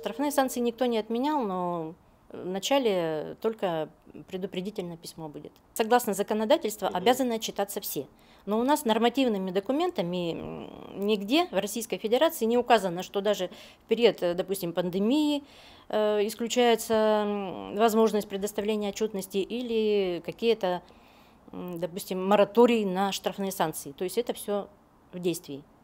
Штрафные санкции никто не отменял, но вначале только предупредительное письмо будет. Согласно законодательству, обязаны отчитаться все. Но у нас нормативными документами нигде в Российской Федерации не указано, что даже в период, допустим, пандемии исключается возможность предоставления отчетности или какие-то, допустим, моратории на штрафные санкции. То есть это все в действии.